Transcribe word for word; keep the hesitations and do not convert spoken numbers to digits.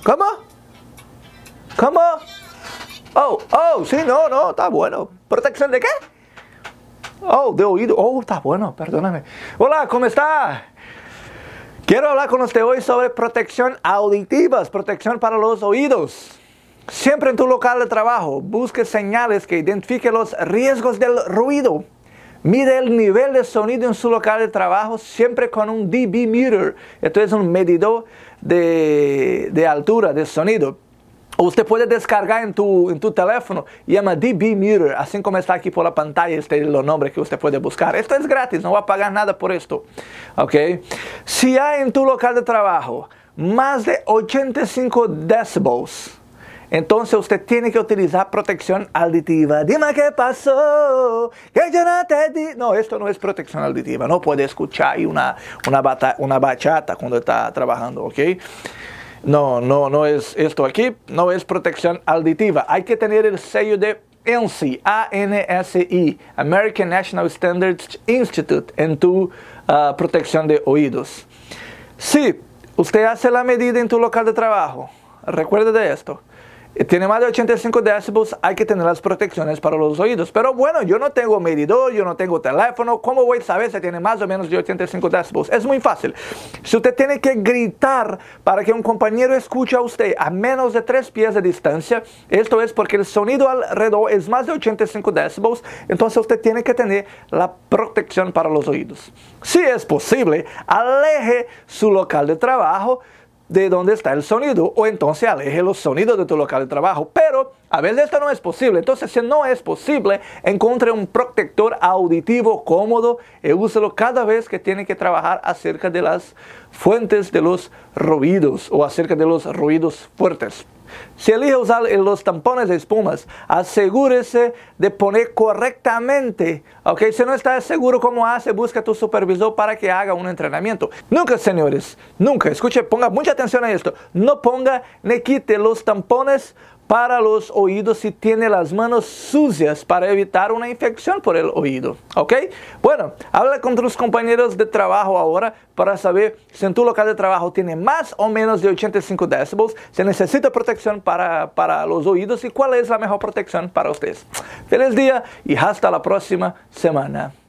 ¿Cómo? ¿Cómo? Oh, oh, sí, no, no, está bueno. ¿Protección de qué? Oh, de oído. Oh, está bueno, perdóname. Hola, ¿cómo está? Quiero hablar con usted hoy sobre protección auditiva, protección para los oídos. Siempre en tu local de trabajo, busque señales que identifiquen los riesgos del ruido. Mide el nivel de sonido en su local de trabajo siempre con un D B meter. Esto es un medidor de, de altura de sonido. Usted puede descargar en tu, en tu teléfono, llama D B meter, así como está aquí por la pantalla, este es el nombre que usted puede buscar. Esto es gratis, no va a pagar nada por esto. ¿Okay? Si hay en tu local de trabajo más de ochenta y cinco decibels, entonces usted tiene que utilizar protección auditiva. Dime qué pasó, que yo no te di... No, esto no es protección auditiva. No puede escuchar una, una, bata, una bachata cuando está trabajando, ¿ok? No, no, no es esto aquí. No es protección auditiva. Hay que tener el sello de A N S I, A N S I, American National Standards Institute, en tu uh, protección de oídos. Si usted hace la medida en tu local de trabajo, recuerde de esto. Tiene más de ochenta y cinco decibels, hay que tener las protecciones para los oídos. Pero bueno, yo no tengo medidor, yo no tengo teléfono. ¿Cómo voy a saber si tiene más o menos de ochenta y cinco decibels? Es muy fácil. Si usted tiene que gritar para que un compañero escuche a usted a menos de tres pies de distancia, esto es porque el sonido alrededor es más de ochenta y cinco decibels, entonces usted tiene que tener la protección para los oídos. Si es posible, aleje su local de trabajo de donde está el sonido, o entonces aleje los sonidos de tu local de trabajo. Pero a veces esto no es posible. Entonces, si no es posible, encuentre un protector auditivo cómodo y úselo cada vez que tiene que trabajar acerca de las fuentes de los ruidos o acerca de los ruidos fuertes. Si elige usar los tampones de espumas, asegúrese de poner correctamente. ¿Okay? Si no está seguro cómo hace, busca a tu supervisor para que haga un entrenamiento. Nunca, señores, nunca, escuche, ponga mucha atención a esto. No ponga ni quite los tampones para los oídos si tiene las manos sucias para evitar una infección por el oído. ¿Ok? Bueno, habla con tus compañeros de trabajo ahora para saber si en tu local de trabajo tiene más o menos de ochenta y cinco decibels, si necesita protección para, para los oídos y cuál es la mejor protección para ustedes. Feliz día y hasta la próxima semana.